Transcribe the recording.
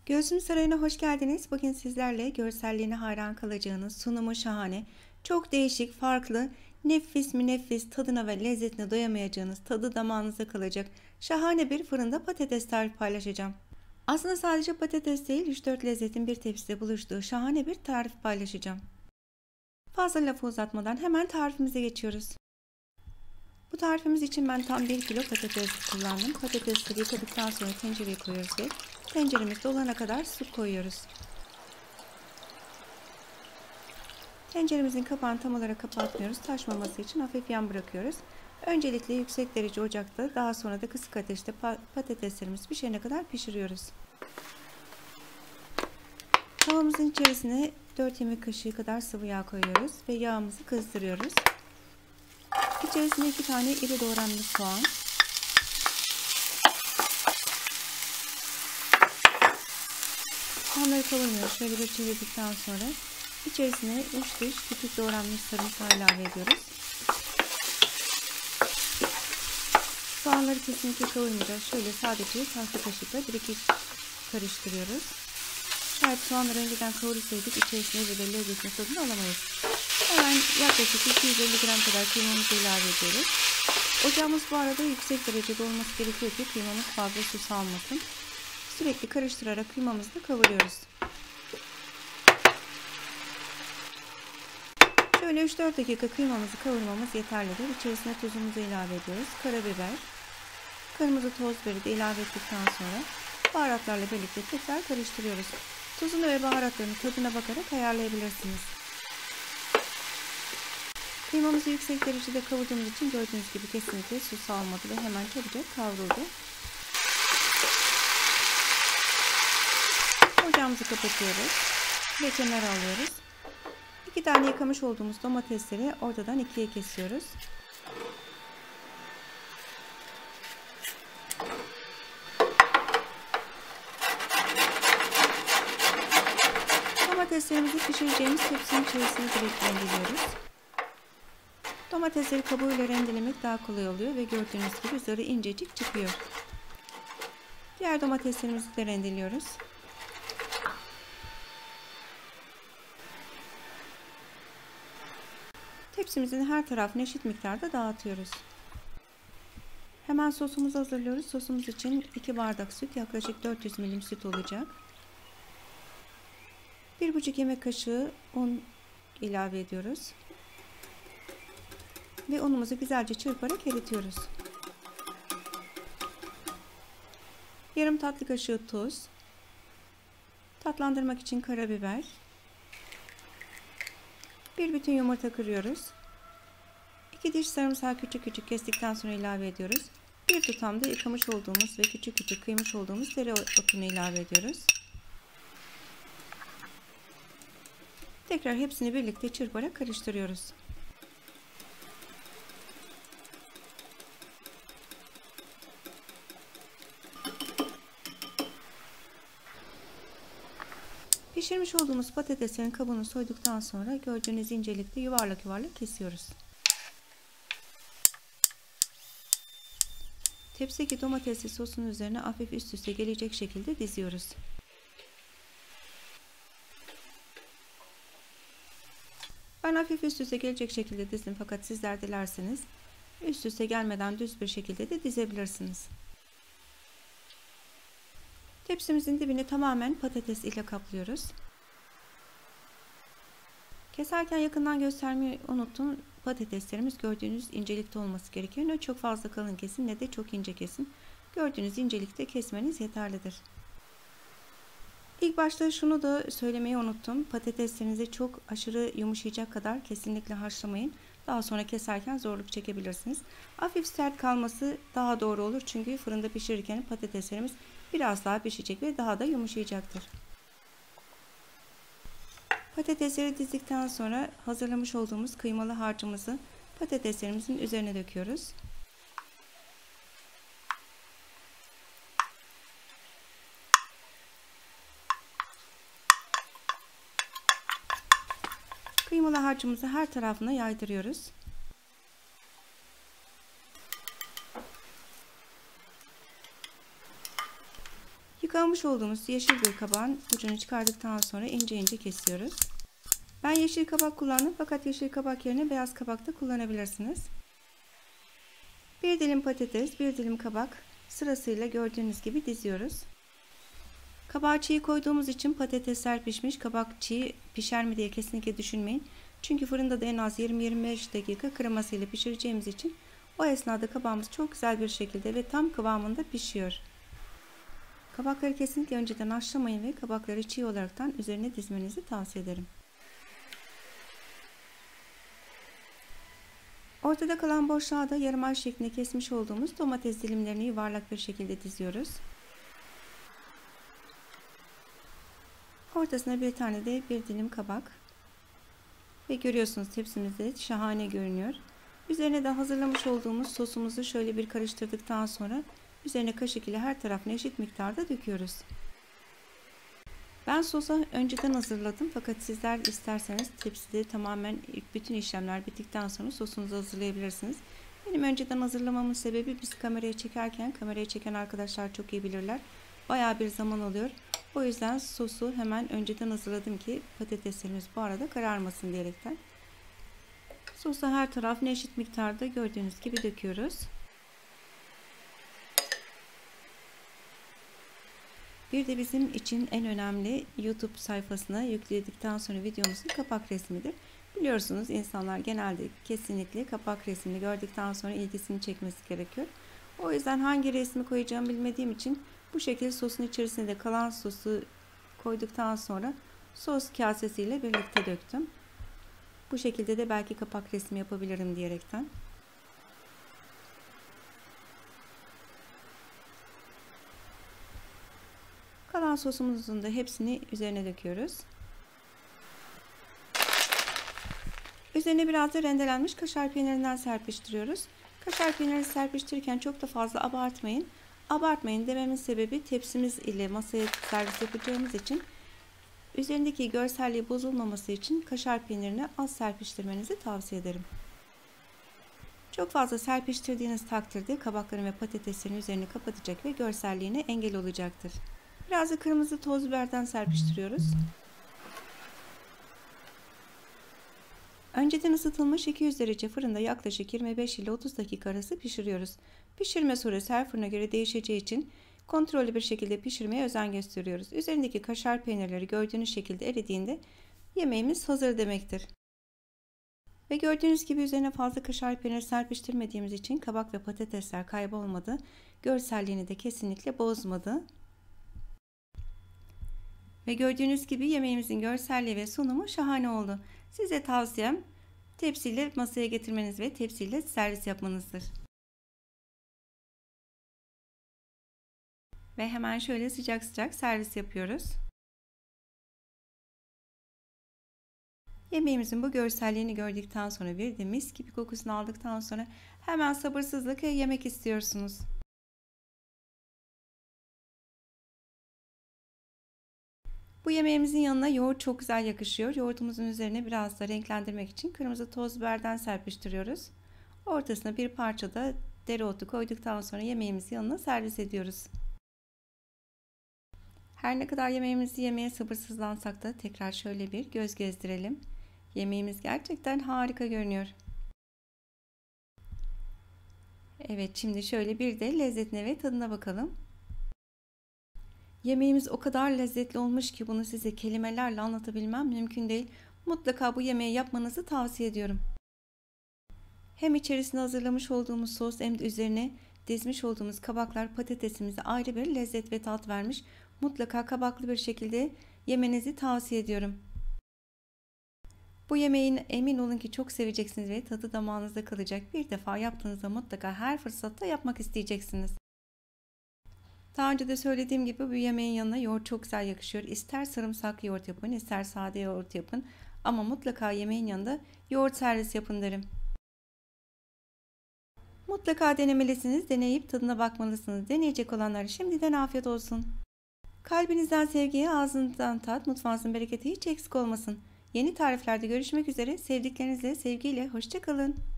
Gözlüm Sarayı'na hoş geldiniz. Bugün sizlerle görselliğine hayran kalacağınız, sunumu şahane, çok değişik, farklı, nefis mi nefis, tadına ve lezzetine doyamayacağınız, tadı damağınıza kalacak şahane bir fırında patates tarifi paylaşacağım. Aslında sadece patates değil, 3-4 lezzetin bir tepside buluştuğu şahane bir tarif paylaşacağım. Fazla lafı uzatmadan hemen tarifimize geçiyoruz. Bu tarifimiz için ben tam 1 kilo patates kullandım. Patatesleri yıkadıktan sonra tencereye koyuyoruz ve tenceremiz dolana kadar su koyuyoruz. Tenceremizin kapağını tam olarak kapatmıyoruz. Taşmaması için hafif yan bırakıyoruz. Öncelikle yüksek derece ocakta, daha sonra da kısık ateşte patateslerimiz pişene kadar pişiriyoruz. Tavamızın içerisine 4 yemek kaşığı kadar sıvı yağ koyuyoruz ve yağımızı kızdırıyoruz. İçerisine 2 tane iri doğranmış soğan, soğanları kavurmuyoruz. Şöyle bir çevirdikten sonra içerisine 3 diş küçük doğranmış sarımsağı ilave ediyoruz. Soğanları kesinlikle kavurmayacağız. Şöyle sadece tahta kaşıkla 1-2 karıştırıyoruz. Şayet soğanları önceden kavurursaydık içerisine böyle lezzetli tadını alamayız. Hemen yaklaşık 250 gram kadar kıymamızı ilave ediyoruz. Ocağımız bu arada yüksek derecede olması gerekiyor ki kıymamız fazla su salmasın. Sürekli karıştırarak kıymamızı da kavuruyoruz. Şöyle 3-4 dakika kıymamızı kavurmamız yeterlidir. İçerisine tuzumuzu ilave ediyoruz. Karabiber, kırmızı toz biberi de ilave ettikten sonra baharatlarla birlikte tekrar karıştırıyoruz. Tuzunu ve baharatlarını tadına bakarak ayarlayabilirsiniz. Kıymamızı yüksek derecede kavurduğumuz için gördüğünüz gibi kesinlikle su salmadı ve hemen çabucak kavruldu. Ocağımızı kapatıyoruz ve kenara alıyoruz. 2 tane yıkamış olduğumuz domatesleri ortadan ikiye kesiyoruz. Domateslerimizi pişireceğimiz tepsinin içerisine direkt rendeliyoruz. Domatesleri kabuğuyla rendelemek daha kolay oluyor ve gördüğünüz gibi zarı incecik çıkıyor. Diğer domateslerimizi de rendeliyoruz. Tepsimizin her tarafını eşit miktarda dağıtıyoruz. Hemen sosumuzu hazırlıyoruz. Sosumuz için 2 bardak süt, yaklaşık 400 ml süt olacak. 1,5 yemek kaşığı un ilave ediyoruz. Ve unumuzu güzelce çırparak eritiyoruz. Yarım tatlı kaşığı tuz, tatlandırmak için karabiber, bir bütün yumurta kırıyoruz. 2 diş sarımsağı küçük küçük kestikten sonra ilave ediyoruz. Bir tutam da yıkamış olduğumuz ve küçük küçük kıymış olduğumuz dereotunu ilave ediyoruz. Tekrar hepsini birlikte çırparak karıştırıyoruz. Pişirmiş olduğumuz patateslerin kabuğunu soyduktan sonra gördüğünüz incelikte yuvarlak yuvarlak kesiyoruz. Tepsideki domatesli sosun üzerine hafif üst üste gelecek şekilde diziyoruz. Ben hafif üst üste gelecek şekilde dizdim, fakat sizler dilerseniz üst üste gelmeden düz bir şekilde de dizebilirsiniz. Tepsimizin dibini tamamen patates ile kaplıyoruz. Keserken yakından göstermeyi unuttum. Patateslerimiz gördüğünüz incelikte olması gerekiyor. Ne çok fazla kalın kesin ne de çok ince kesin. Gördüğünüz incelikte kesmeniz yeterlidir. İlk başta şunu da söylemeyi unuttum. Patateslerinizi çok aşırı yumuşayacak kadar kesinlikle haşlamayın. Daha sonra keserken zorluk çekebilirsiniz. Hafif sert kalması daha doğru olur. Çünkü fırında pişirirken patateslerimiz biraz daha pişecek ve daha da yumuşayacaktır. Patatesleri dizdikten sonra hazırlamış olduğumuz kıymalı harcımızı patateslerimizin üzerine döküyoruz. Kıymalı harcımızı her tarafına yaydırıyoruz. Yıkamış olduğumuz yeşil bir kabağın ucunu çıkardıktan sonra ince ince kesiyoruz. Ben yeşil kabak kullandım fakat yeşil kabak yerine beyaz kabak da kullanabilirsiniz. Bir dilim patates, bir dilim kabak sırasıyla gördüğünüz gibi diziyoruz. Kabağı çiğ koyduğumuz için patatesler pişmiş, kabak çiğ pişer mi diye kesinlikle düşünmeyin. Çünkü fırında da en az 20-25 dakika kremasıyla pişireceğimiz için o esnada kabağımız çok güzel bir şekilde ve tam kıvamında pişiyor. Kabakları kesinlikle önceden haşlamayın ve kabakları çiğ olaraktan üzerine dizmenizi tavsiye ederim. Ortada kalan boşluğa da yarım ay şeklinde kesmiş olduğumuz domates dilimlerini yuvarlak bir şekilde diziyoruz. Ortasına bir tane de bir dilim kabak. Ve görüyorsunuz tepsimizde şahane görünüyor. Üzerine de hazırlamış olduğumuz sosumuzu şöyle bir karıştırdıktan sonra üzerine kaşık ile her tarafına eşit miktarda döküyoruz. Ben sosu önceden hazırladım fakat sizler isterseniz tepside tamamen bütün işlemler bittikten sonra sosunuzu hazırlayabilirsiniz. Benim önceden hazırlamamın sebebi biz kameraya çekerken, kameraya çeken arkadaşlar çok iyi bilirler. Bayağı bir zaman alıyor. O yüzden sosu hemen önceden hazırladım ki patateslerimiz bu arada kararmasın diyerekten. Sosu her tarafına eşit miktarda gördüğünüz gibi döküyoruz. Bir de bizim için en önemli YouTube sayfasına yükledikten sonra videomuzun kapak resmidir. Biliyorsunuz insanlar genelde kesinlikle kapak resmini gördükten sonra ilgisini çekmesi gerekiyor. O yüzden hangi resmi koyacağımı bilmediğim için bu şekilde sosun içerisine de kalan sosu koyduktan sonra sos kasesiyle birlikte döktüm. Bu şekilde de belki kapak resmi yapabilirim diyerekten. Kalan sosumuzun da hepsini üzerine döküyoruz. Üzerine biraz da rendelenmiş kaşar peynirinden serpiştiriyoruz. Kaşar peynirini serpiştirirken çok da fazla abartmayın. Abartmayın dememin sebebi tepsimiz ile masaya servis yapacağımız için üzerindeki görselliği bozulmaması için kaşar peynirini az serpiştirmenizi tavsiye ederim. Çok fazla serpiştirdiğiniz takdirde kabakların ve patateslerin üzerini kapatacak ve görselliğine engel olacaktır. Biraz da kırmızı toz biberden serpiştiriyoruz. Önceden ısıtılmış 200 derece fırında yaklaşık 25 ile 30 dakika arası pişiriyoruz. Pişirme süresi her fırına göre değişeceği için kontrollü bir şekilde pişirmeye özen gösteriyoruz. Üzerindeki kaşar peynirleri gördüğünüz şekilde eridiğinde yemeğimiz hazır demektir. Ve gördüğünüz gibi üzerine fazla kaşar peynir serpiştirmediğimiz için kabak ve patatesler kaybolmadı. Görselliğini de kesinlikle bozmadı. Ve gördüğünüz gibi yemeğimizin görselliği ve sunumu şahane oldu. Size tavsiyem tepsiyle masaya getirmeniz ve tepsiyle servis yapmanızdır. Ve hemen şöyle sıcak sıcak servis yapıyoruz. Yemeğimizin bu görselliğini gördükten sonra bir de mis gibi kokusunu aldıktan sonra hemen sabırsızlıkla yemek istiyorsunuz. Bu yemeğimizin yanına yoğurt çok güzel yakışıyor. Yoğurtumuzun üzerine biraz da renklendirmek için kırmızı toz biberden serpiştiriyoruz. Ortasına bir parça da dereotu koyduktan sonra yemeğimizi yanına servis ediyoruz. Her ne kadar yemeğimizi yemeye sabırsızlansak da tekrar şöyle bir göz gezdirelim. Yemeğimiz gerçekten harika görünüyor. Evet, şimdi şöyle bir de lezzetine ve tadına bakalım. Yemeğimiz o kadar lezzetli olmuş ki bunu size kelimelerle anlatabilmem mümkün değil. Mutlaka bu yemeği yapmanızı tavsiye ediyorum. Hem içerisine hazırlamış olduğumuz sos hem de üzerine dizmiş olduğumuz kabaklar patatesimize ayrı bir lezzet ve tat vermiş. Mutlaka kabaklı bir şekilde yemenizi tavsiye ediyorum. Bu yemeğin emin olun ki çok seveceksiniz ve tadı damağınızda kalacak. Bir defa yaptığınızda mutlaka her fırsatta yapmak isteyeceksiniz. Daha önce de söylediğim gibi bu yemeğin yanına yoğurt çok güzel yakışıyor. İster sarımsaklı yoğurt yapın, ister sade yoğurt yapın. Ama mutlaka yemeğin yanında yoğurt servis yapın derim. Mutlaka denemelisiniz, deneyip tadına bakmalısınız. Deneyecek olanlara şimdiden afiyet olsun. Kalbinizden sevgiye, ağzınızdan tat, mutfağınızın bereketi hiç eksik olmasın. Yeni tariflerde görüşmek üzere, sevdiklerinizle, sevgiyle, hoşça kalın.